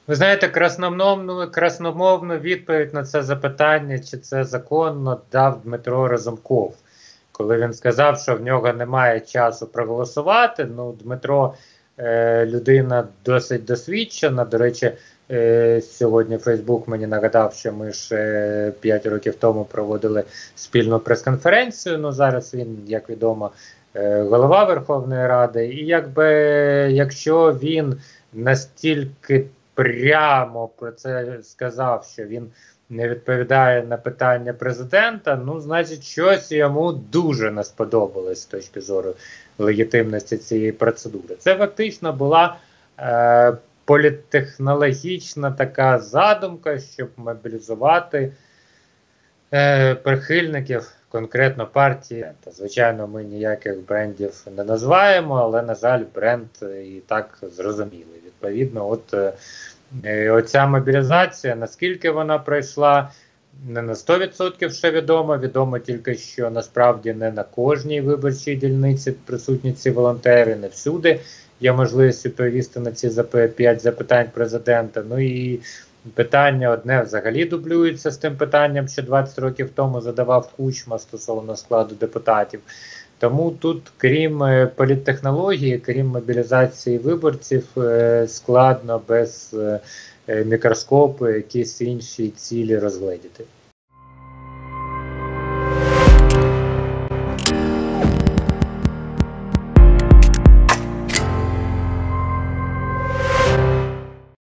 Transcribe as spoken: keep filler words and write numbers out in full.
Ви знаєте, красномовну, красномовну відповідь на це запитання, чи це законно, дав Дмитро Разумков. Коли він сказав, що в нього немає часу проголосувати. Ну, Дмитро е, людина досить досвідчена. До речі, е, сьогодні Фейсбук мені нагадав, що ми ж е, п'ять років тому проводили спільну прес-конференцію. Ну, зараз він, як відомо, е, голова Верховної Ради. І якби якщо він настільки прямо про це сказав, що він не відповідає на питання президента, ну, значить, щось йому дуже не сподобалось з точки зору легітимності цієї процедури. Це фактично була е, політтехнологічна така задумка, щоб мобілізувати е, прихильників конкретно партії. Та, звичайно, ми ніяких брендів не називаємо, але, на жаль, бренд і так зрозумілий. Відповідно, от е, оця мобілізація, наскільки вона пройшла, не на сто відсотків ще відомо. Відомо тільки, що насправді не на кожній виборчій дільниці присутні ці волонтери, не всюди є можливість відповісти на ці п'ять запитань президента. Ну і питання одне взагалі дублюється з тим питанням, що двадцять років тому задавав Кучма стосовно складу депутатів. Тому тут, крім е, політтехнології, крім мобілізації виборців, е, складно без е, мікроскопу якісь інші цілі розгледіти.